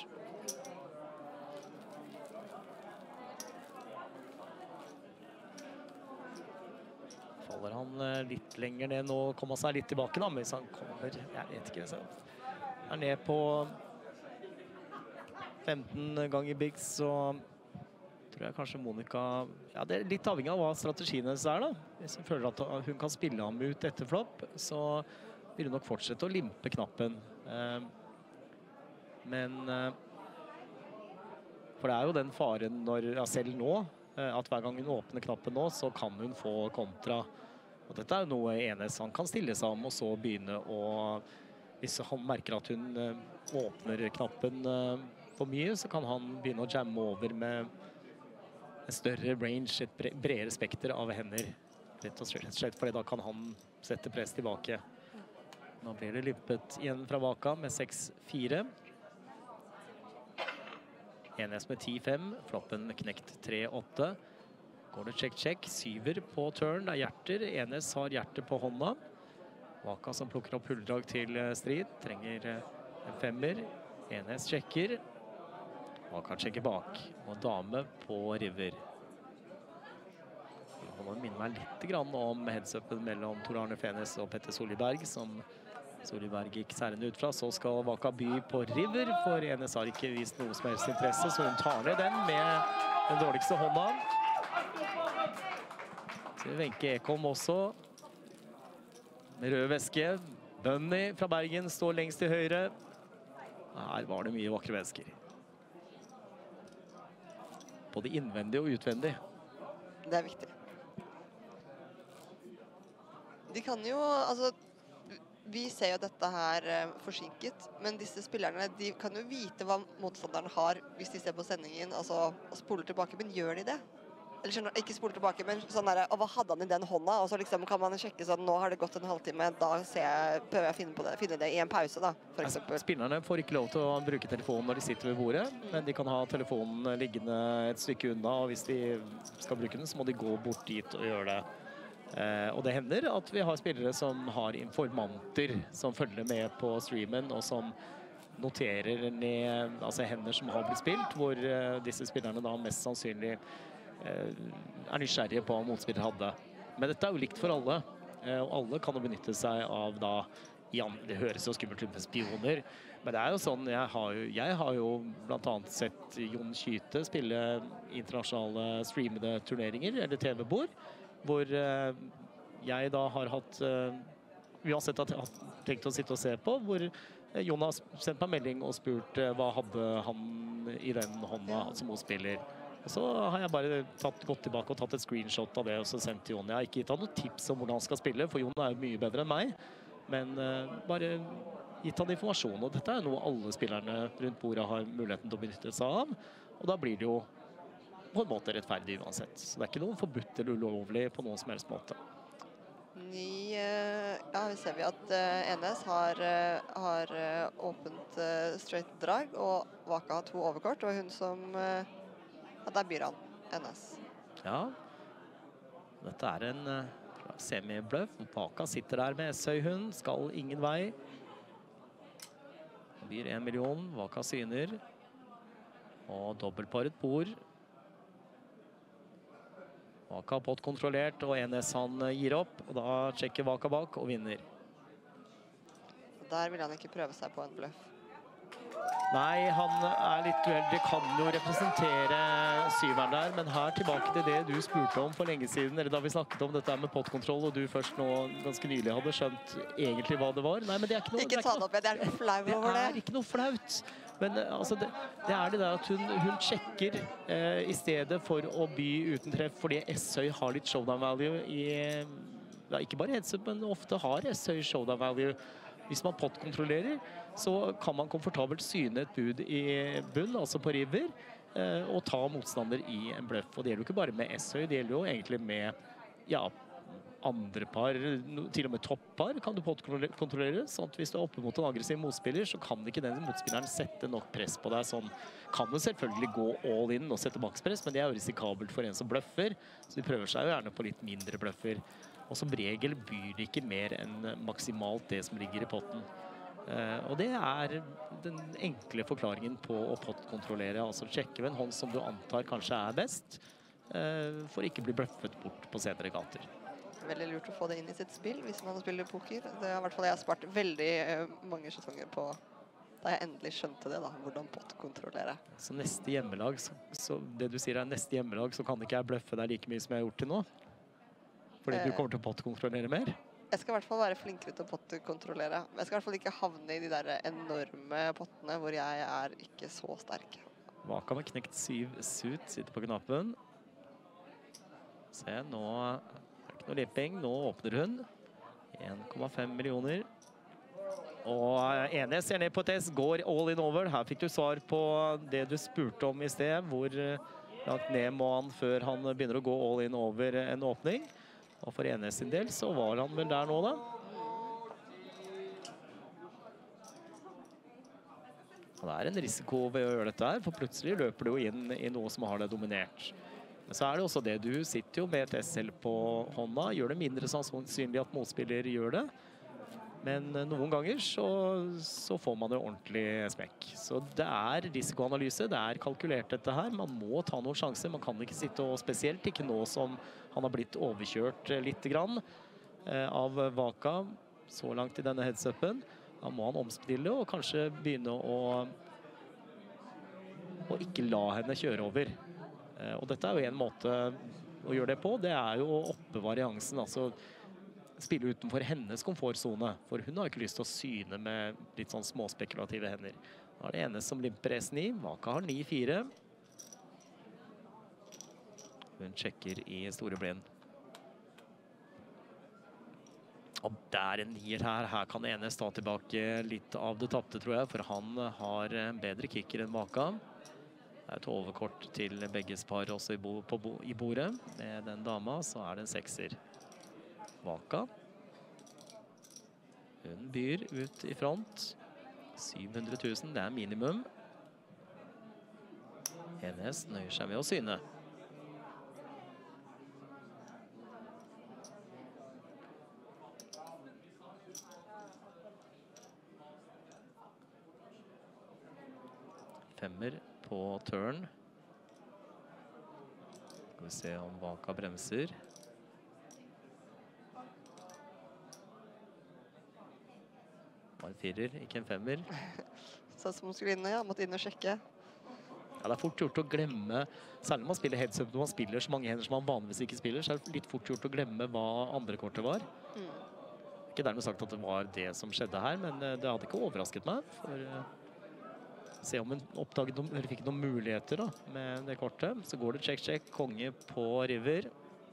Faller han litt lenger ned nå, kommer seg litt tilbake da, men hvis han kommer, jeg vet ikke, så er ned på 15 ganger bigs, så tror jeg kanskje Monica, ja, det er litt avhengig av hva strategien hennes er da. Hvis hun føler at hun kan spille ham ut etter flopp, så vil hun nok fortsette å limpe knappen. Men for det er jo den faren når, ja, selv nå, at hver gang hun åpner knappen nå, så kan hun få kontra. Og dette er jo noe Enes han kan stille seg om, og så begynne å, hvis han merker at hun åpner knappen for mye, så kan han begynne å jamme over med en større range, et bredere spekter av hender. Rett og slett, fordi da kan han sette press tilbake. Nå blir det limpet igjen fra Waka med 6-4. Enes med 10-5, floppen knekt 3-8. Går det check, syver på turn, det er hjerter. Enes har hjerter på hånda. Waka som plukker opp hulldrag til strid, trenger en 5-er. Enes sjekker. Waka sjekker bak, og dame på river. Det minner meg litt grann om headsupen mellom Tor Arne Fenes og Petter Soliberg, som Soliberg gikk særlig ut fra. Så skal Waka by på river, for Enes har ikke vist noe som helst interesse, så hun tar ned den med den dårligste hånda. Så Wenche Ekholm også, med rød veske. Bunny fra Bergen står lengst til høyre. Her var det mye vakre mennesker. Både innvendig og utvendig. Det er viktig. De kan jo, altså, vi ser jo dette her forsinket, men disse spillerne, de kan jo vite hva motstanderen har hvis de ser på sendingen, altså, og spoler tilbake, men gjør de det? Eller skjønner, ikke spoler tilbake, men sånn der, og hva hadde han i den hånda? Og så liksom kan man sjekke sånn, nå har det gått en halvtime, da prøver jeg å finne det i en pause da, for eksempel. Spillerne får ikke lov til å bruke telefonen når de sitter ved bordet, men de kan ha telefonen liggende et stykke unna, og hvis de skal bruke den, så må de gå bort dit og gjøre det. Og det hender at vi har spillere som har informanter som følger med på streamen, og som noterer ned altså hender som har blitt spilt, hvor disse spillerne da mest sannsynlig er nysgjerrige på hva motspillere hadde. Men dette er jo likt for alle, og alle kan jo benytte seg av da, det høres jo skummelt ut med spioner, men det er jo sånn, jeg har jo blant annet sett Jon Skyte spille internasjonale streamede turneringer, eller TV-bord, hvor jeg da har hatt, uansett at jeg har tenkt å sitte og se på, hvor Jon har sendt meg melding og spurt hva hadde han i den hånda som motspiller. Og så har jeg bare gått tilbake og tatt et screenshot av det, og så sendt til Jon. Jeg har ikke gitt han noen tips om hvordan han skal spille, for Jon er jo mye bedre enn meg, men bare gitt han informasjon. Og dette er noe alle spillerne rundt bordet har muligheten til å benytte seg av, og da blir det jo på en måte rettferdig uansett. Så det er ikke noe forbudt eller ulovlig på noen som helst måte. Ja, vi ser vi at Enes har åpent straight drag, og Waka har 2 overkort, og hun som, ja, der byr han Enes. Ja, dette er en semi-bluff. Waka sitter der med S-høyhund, skal ingen vei. Byr 1 million, Waka syner, og dobbeltparet bord. Waka har pott kontrollert, og Enes han gir opp, og da sjekker Waka bak og vinner. Der vil han ikke prøve seg på en bluff. Nei, han er litt uheldig, kan jo representere syveren der, men her tilbake til det du spurte om for lenge siden, eller da vi snakket om dette med pottkontroll, og du først nå ganske nylig hadde skjønt egentlig hva det var. Nei, men det er ikke noe... Ikke ta det opp, jeg er flau over det. Det er ikke noe flaut. Men altså, det er det der at hun sjekker i stedet for å by uten treff, fordi S-høy har litt showdown value i... Ja, ikke bare headset, men ofte har S-høy showdown value. Hvis man pottkontrollerer, så kan man komfortabelt syne et bud i bunn, altså på river, og ta motstander i en bluff. Og det gjelder jo ikke bare med S-høy, det gjelder jo egentlig med, ja, andre par, til og med toppar, kan du kontrollere. Sånn at hvis du er oppe mot en aggressiv motspiller, så kan ikke den motspilleren sette nok press på deg. Sånn kan du selvfølgelig gå all in og sette makspress, men det er jo risikabelt for en som bløffer. Så de prøver seg jo gjerne på litt mindre bløffer. Og som regel byr det ikke mer enn maksimalt det som ligger i potten. Og det er den enkle forklaringen på å pottkontrollere. Altså sjekke ved en hånd som du antar kanskje er best, for ikke bli bløffet bort på senere gater. Veldig lurt å få det inn i sitt spill hvis man spiller poker. Det er i hvert fall jeg har spart veldig mange sesonger på da jeg endelig skjønte det da, hvordan pottkontrollere. Så neste hjemmelag, så det du sier er neste hjemmelag, så kan ikke jeg bløffe deg like mye som jeg har gjort til nå? Fordi du kommer til å pottkontrollere mer? Jeg skal i hvert fall være flinkere til å pottkontrollere. Jeg skal i hvert fall ikke havne i de der enorme pottene hvor jeg er ikke så sterk. Vaka med knekt 7 suit, sitter på knappen. Se, nå noe lipping. Nå åpner hun 1,5 millioner. Og Enes ser ned på et S, går all in over. Her fikk du svar på det du spurte om i sted. Hvor langt ned må han før han begynner å gå all in over en åpning. Og for Enes sin del så var han vel der nå da. Og det er en risiko ved å gjøre dette her, for plutselig løper du jo inn i noe som har det dominert. Men så er det også det, du sitter jo med et SL på hånda, gjør det mindre sannsynlig at motspiller gjør det. Men noen ganger så får man det ordentlig smekk. Så det er risikoanalyse, det er kalkulert dette her. Man må ta noen sjanser, man kan ikke sitte og spesielt ikke nå som han har blitt overkjørt litt grann av Vaka så langt i denne heads-upen. Da må han omstille og kanskje begynne å ikke la henne kjøre over. Og dette er jo en måte å gjøre det på, det er jo å oppe variansen, altså spille utenfor hennes komfortzone, for hun har ikke lyst til å syne med litt sånn småspekulative hender. Da er det ene som limper S9, Vaka har 9-4. Hun sjekker i store blind. Og der en nier her, her kan Enes ta tilbake litt av det tapte, tror jeg, for han har bedre kicker enn Vaka. Det er et overkort til begges par også i bordet. Med den dama så er det en 6-er. Vaka. Hun byr ut i front. 700 000, det er minimum. Enes nøyer seg med å syne. Femmer på turn. Skal vi se om Vaka bremser. Var en 4, ikke en 5. Sånn som hun skulle inn, ja. Måtte inn og sjekke. Ja, det er fort gjort å glemme, særlig når man spiller heads-up, når man spiller så mange hender som man vanligvis ikke spiller, så er det litt fort gjort å glemme hva andre kortet var. Ikke dermed sagt at det var det som skjedde her, men det hadde ikke overrasket meg. For se om hun oppdaget eller fikk noen muligheter da, med det kortet. Så går det check-check, konge på river.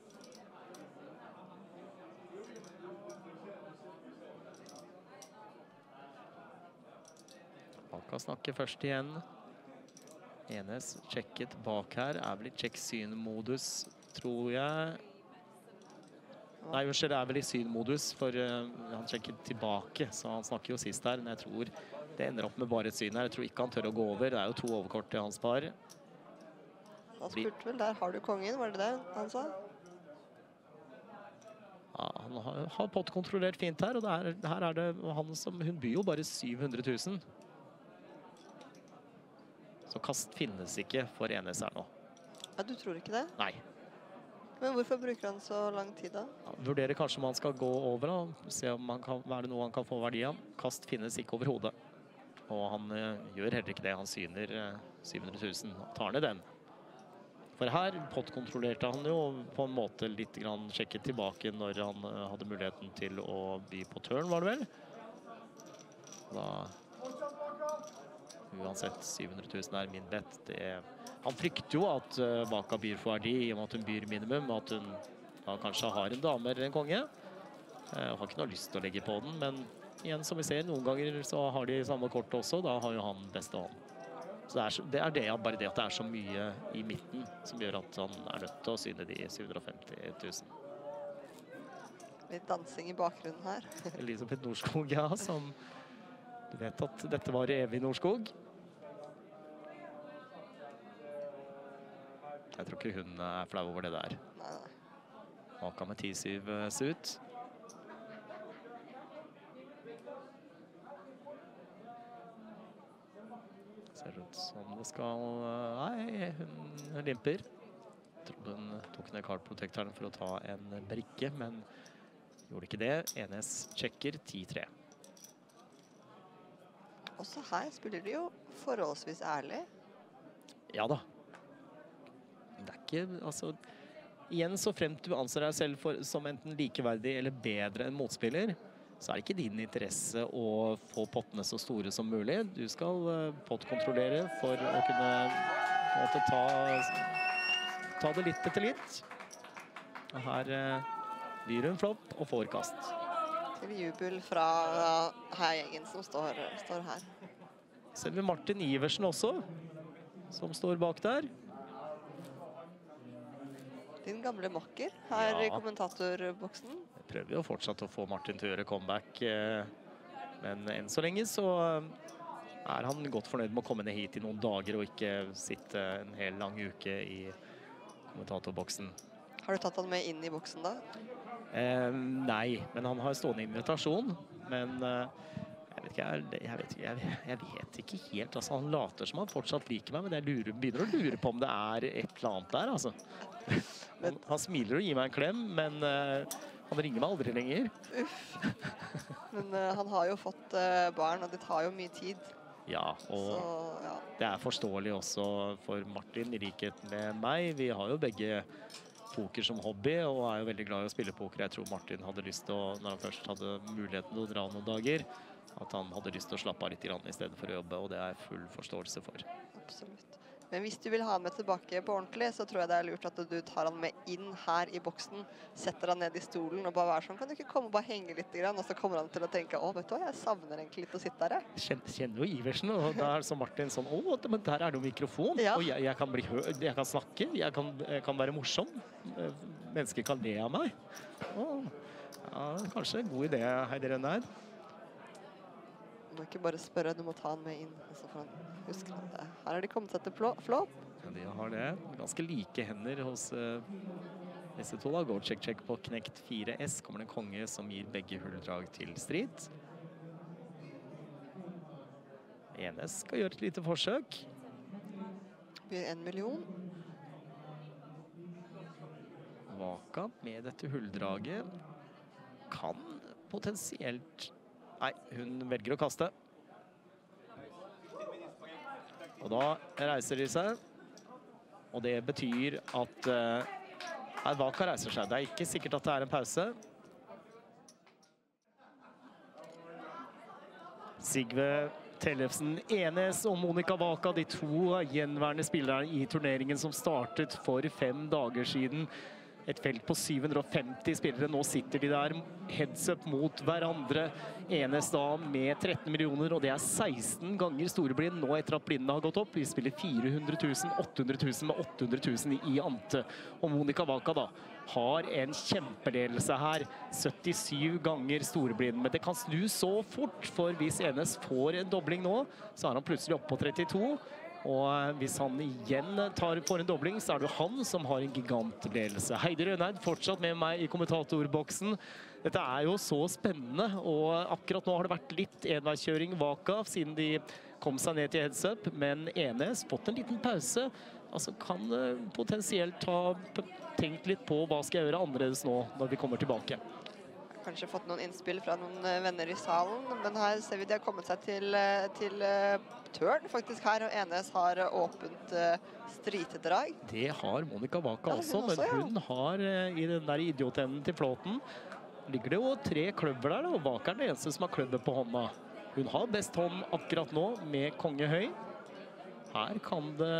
Vaka snakker først igjen. Enes sjekket bak her, er vel i check-syn-modus, tror jeg. Nei, unnskyld, det er vel i syn-modus, for han sjekket tilbake, så han snakker jo sist her, men jeg tror det ender opp med bare et syn her. Jeg tror ikke han tør å gå over, det er jo 2 overkort til hans par. Han spurte vel, der har du kongen, var det det han sa? Ja, han har pottkontrollert fint her, og her er det han som, hun byr jo bare 700 000. Så kast finnes ikke for Enes her nå. Ja, du tror ikke det? Nei. Men hvorfor bruker han så lang tid da? Ja, vurderer kanskje om han skal gå over da, se om er det noe han kan få verdi av. Kast finnes ikke over hodet. Og han gjør heller ikke det, han syner 700 000, tar ned den. For her pottkontrollerte han jo på en måte litt grann sjekket tilbake når han hadde muligheten til å by på turn, var det vel? Da uansett 700 000 er min bet. Han frykter jo at Vaka byr for verdi i og med at hun byr minimum, at hun da kanskje har en dame eller en konge. Har ikke noe lyst til å legge på den, men igjen som vi ser, noen ganger så har de samme kort også, da har jo han beste hånd. Så det er bare det at det er så mye i midten som gjør at han er nødt til å syne de 750 000. Litt dansing i bakgrunnen her. Elisabeth Norskog, ja, som du vet at dette var Evig Norskog. Jeg tror ikke hun flau over det der. Nei. Maka med 10-7 ut. Ser ut som det skal... Nei, hun limper. Jeg tror hun tok ned card-protektoren for å ta en brikke, men gjorde ikke det. Enes sjekker 10-3. Også her spiller de jo forholdsvis ærlig. Ja da. Det ikke, altså... Igjen, så fremt du anser deg selv som enten likeverdig eller bedre enn motspiller, så det ikke din interesse å få pottene så store som mulig. Du skal pottkontrollere for å kunne på en måte ta det litt etter litt. Og her blir hun flopp og får kast. Til jubel fra gjengen som står her. Ser vi Martin Iversen også, som står bak der. Din gamle makker her i kommentatorboksen. Jeg prøver jo fortsatt å få Martin til å gjøre comeback, men enn så lenge så han godt fornøyd med å komme ned hit i noen dager og ikke sitte en hel lang uke i kommentatorboksen. Har du tatt han med inn i boksen da? Nei, men han har stående invitasjon, men jeg vet ikke helt, altså han later som han fortsatt liker meg, men jeg begynner å lure på om det et eller annet der, altså. Han smiler og gir meg en klem, men han ringer meg aldri lenger. Uff. Men han har jo fått barn, og det tar jo mye tid. Ja, og så, ja. Det forståelig også for Martin, i likhet med meg. Vi har jo begge poker som hobby, og jo veldig glad i å spille poker. Jeg tror Martin hadde lyst til å, når han først hadde muligheten til å dra noen dager, at han hadde lyst til å slappe av litt i stedet for å jobbe, og det har jeg full forståelse for. Absolutt. Men hvis du vil ha han med tilbake på ordentlig, så tror jeg det lurt at du tar han med inn her i boksen, setter han ned i stolen og bare være sånn, kan du ikke komme og bare henge litt grann, og så kommer han til å tenke, vet du hva, jeg savner egentlig litt å sitte der. Kjenner jo Iversen, og da så Martin sånn, men der det jo mikrofon, ja. Og jeg kan bli jeg kan snakke, jeg kan være morsom, mennesker kan le av meg. Ja, kanskje en god idé, Heidi Rønneid. Du må ikke bare spørre, du må ta han med inn, så får han huske det. Her har de kommet seg til flopp. Ja, de har det. Ganske like hender hos disse to da. Go check på knekt 4S. Kommer det en konge som gir begge hulldrag til strid. Enes skal gjøre et lite forsøk. Blir 1 million. Vaka med dette hulldraget kan potensielt... Nei, hun velger å kaste. Og da reiser de seg. Og det betyr at Vaka reiser seg. Det ikke sikkert at det en pause. Sigve Tellefsen, Enes og Monica Vaka, de to gjenværende spillerne i turneringen som startet for 5 dager siden. Et felt på 750 spillere. Nå sitter de der heads up mot hverandre. Enes da med 13 millioner, og det 16 ganger storeblind nå etter at blindene har gått opp. Vi spiller 400 000, 800 000 med 800 000 i ante. Og Monica Vaka da har en kjempeledelse her. 77 ganger storeblind. Men det kan snu så fort, for hvis Enes får en dobling nå, så han plutselig oppe på 32. Og hvis han igjen får en dobling, så det jo han som har en gigantledelse. Heidi Rønneid fortsatt med meg i kommentatorboksen. Dette jo så spennende, og akkurat nå har det vært litt enveiskjøring Vaka, siden de kom seg ned til heads up, men Enes fått en liten pause. Altså kan potensielt ha tenkt litt på hva skal jeg gjøre annerledes nå når vi kommer tilbake. Kanskje fått noen innspill fra noen venner i salen, men her ser vi de har kommet seg til turn faktisk her, og Enes har åpent stritedrag. Det har Monica Vaka også, men hun har i den der idiotenden til flåten, ligger det jo 3 kløver der, og Vaka den eneste som har kløver på hånda. Hun har best hånd akkurat nå med konge høy. Her kan det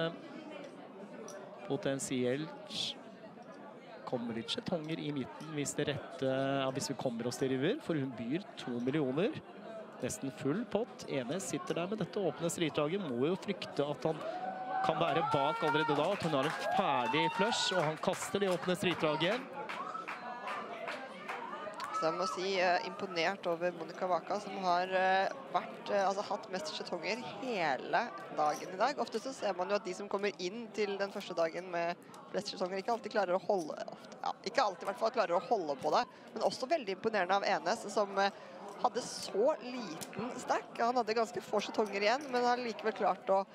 potensielt kommer litt skjetonger i midten hvis hvis vi kommer oss til river, for hun byr 2 millioner. Nesten full pott. Enes sitter der med dette åpne stridraget, må jo frykte at han kan være bak allerede da, at hun har en ferdig flush, og han kaster det åpne stridraget. jeg må si imponert over Monica Waka, som har hatt mest skjetonger hele dagen i dag. Ofte så ser man jo at de som kommer inn til den første dagen med flest skjetonger ikke alltid klarer å holde, ikke alltid i hvert fall klarer å holde på det, men også veldig imponerende av Enes, som hadde så liten stack. Han hadde ganske få skjetonger igjen, men har likevel klart å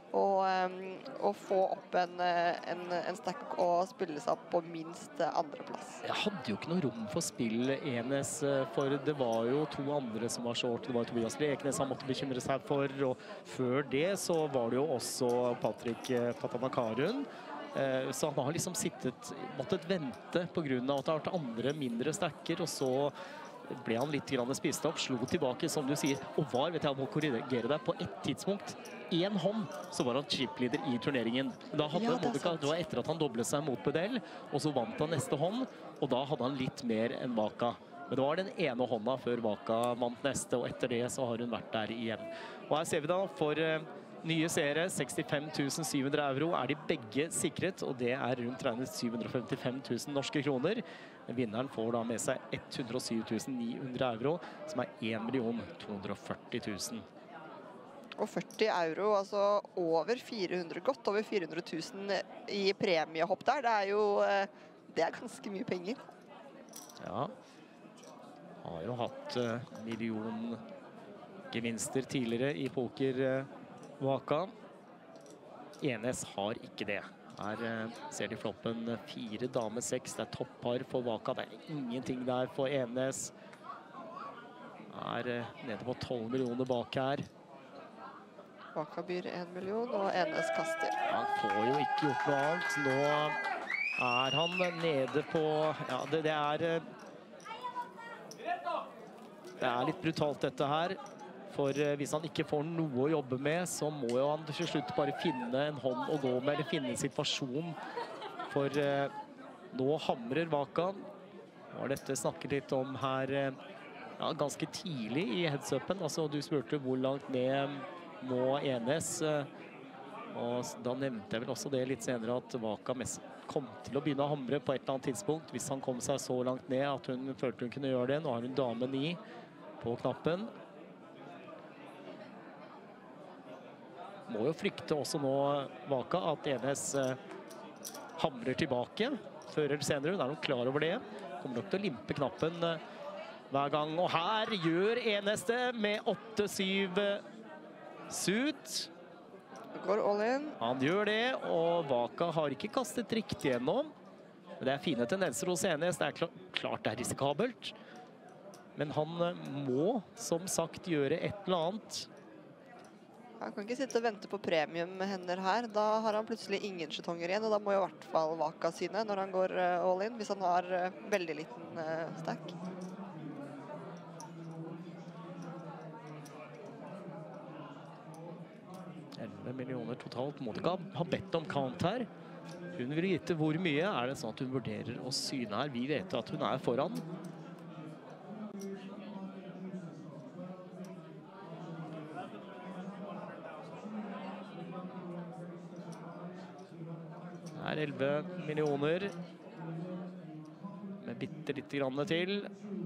få opp en stack og spille seg opp på minst andreplass. Jeg hadde jo ikke noe rom for spill, Enes, for det var jo to andre som var short. Det var Tobias Leknes han måtte bekymre seg for, og før det så var det jo også Patrick Patanakarun. Så han har liksom måttet vente på grunn av at det har vært andre mindre stacker, og så ble han litt spist opp, slo tilbake, som du sier, og vet jeg må korrigere deg, på et tidspunkt, en hånd, så var han chipleader i turneringen. Da hadde Monica, det var etter at han doblet seg mot Bedell, og så vant han neste hånd, og da hadde han litt mer enn Waka. Men det var den ene hånda før Waka vant neste, og etter det så har hun vært der igjen. Og her ser vi da, for nye seere, 65 700 euro er de begge sikret, og det er rundt regnet 755 000 norske kroner. Vinneren får da med seg 107 900 euro, som er 1 240 000. Og 40 euro, altså over 400, godt over 400 000 i premiehopp der. Det er ganske mye penger. Ja, har jo hatt milliongevinster tidligere i poker, Waka. Enes har ikke det. Her ser de floppen 4 dame 6. Det er toppar for Waka. Det er ingenting der for Enes. Er nede på 12 millioner bak her. Waka byr 1 million, og Enes kaster. Han får jo ikke gjort noe annet. Nå er han nede på... Ja, det er litt brutalt dette her. For hvis han ikke får noe å jobbe med, så må jo han til slutt bare finne en hånd å gå med, eller finne en situasjon. For nå hamrer Waka. Og dette snakket litt om her ganske tidlig i heads-upen. Altså, du spurte hvor langt ned må Enes. Og da nevnte jeg vel også det litt senere, at Waka mest kom til å begynne å hamre på et eller annet tidspunkt. Hvis han kom seg så langt ned at hun følte hun kunne gjøre det. Nå har hun dame 9 på knappen. Må jo frykte også nå, Waka, at Enes hamrer tilbake før eller senere. Hun er nok klar over det. Kommer nok til å limpe knappen hver gang. Og her gjør Enes det med 8-7 suit. Går all in. Han gjør det, og Waka har ikke kastet riktig gjennom. Men det er fine tendenser hos Enes. Det er klart det er risikabelt. Men han må, som sagt, gjøre et eller annet. Han kan ikke sitte og vente på premium med hender her. Da har han plutselig ingen skjetonger igjen, og da må jo i hvert fall Waka syne når han går all in, hvis han har veldig liten stack. Millioner totalt. Monica har bedt om count her. Hun vil vite hvor mye. Er det sånn at hun vurderer å syne her? Vi vet at hun er foran. Det er 11 millioner. Med bitte litt grann til.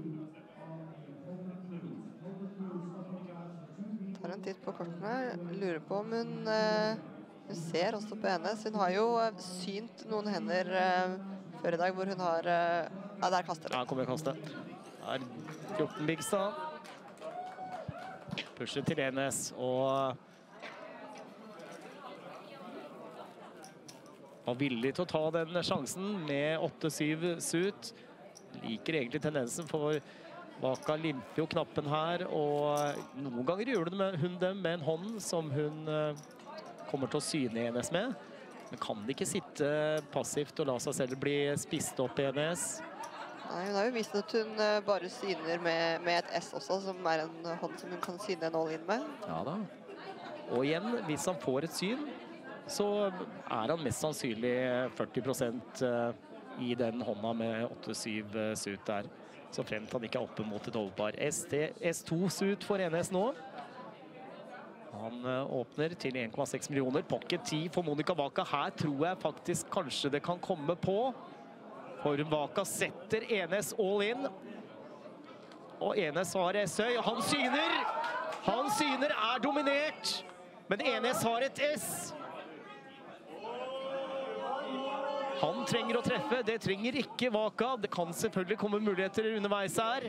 Tar en titt på kortene. Lurer på om hun ser også på Enes. Hun har jo synt noen hender før i dag, hvor hun har... Ja, der kaster hun. Ja, kommer jeg kaste. Det er 14 bigs da. Pusher til Enes, og... var villig til å ta den sjansen med 8-7 suit. Liker egentlig tendensen, for Waka limper jo knappen her, og noen ganger gjør hun det med en hånd som hun kommer til å syne Enes med. Men kan ikke sitte passivt og la seg selv bli spist opp Enes. Nei, hun har jo vist at hun bare syner med et S også, som er en hånd som hun kan syne en all-in med. Ja da. Og igjen, hvis han får et syn, så er han mest sannsynlig 40% i den hånda med 8-7 suit der. Så fremt han ikke er oppe mot et overpar. S2 suit for Enes nå. Han åpner til 1,6 millioner. Pocket 10 for Monica Waka. Her tror jeg faktisk kanskje det kan komme på. For Waka setter Enes all in. Og Enes har Essøy, og han syner, er dominert. Men Enes har et S. Han trenger å treffe, det trenger ikke Vaka. Det kan selvfølgelig komme muligheter underveis her.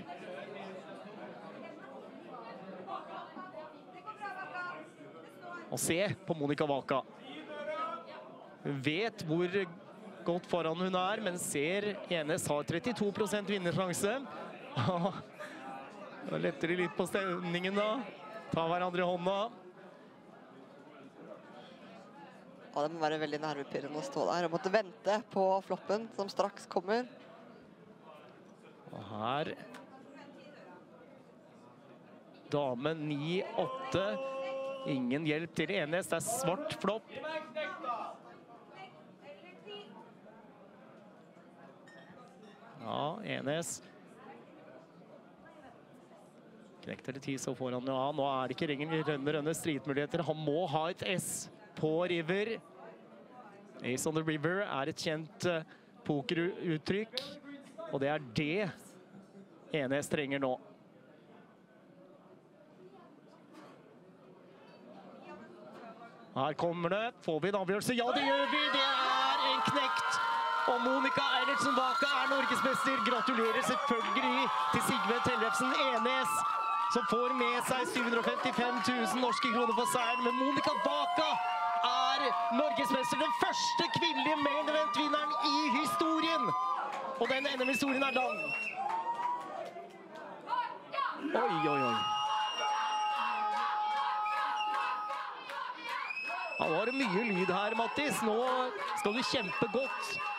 Og se på Monica Vaka. Hun vet hvor godt foran hun er, men ser Enes har 32% vinnersjanse. Da letter de litt på stemningen da. Ta hverandre i hånda. Ja, det må være veldig nervepirrende å stå der og måtte vente på floppen som straks kommer. Og her dame 9-8. Ingen hjelp til Enes, det er svart flopp. Ja, Enes. Knekt eller 10, så får han jo av. Nå er det ikke rønne stridmuligheter. Han må ha et S på River. Ace on the River er et kjent pokeruttrykk. Og det er det Enes trenger nå. Her kommer det. Får vi en avgjørelse? Ja, det gjør vi! Det er en knekt! Og Monica Eilertsen Vaka er norgesmester. Gratulerer selvfølgelig til Sigve Tellefsen Enes, som får med seg 755 000 norske kroner for seieren. Men Monica Vaka er norgesmester, den første kvinnelige main event-vinneren i historien. Og den NM-historien er lang. Oi, oi, oi. Ja, nå var det mye lyd her, Mattis. Nå skal du kjempe godt.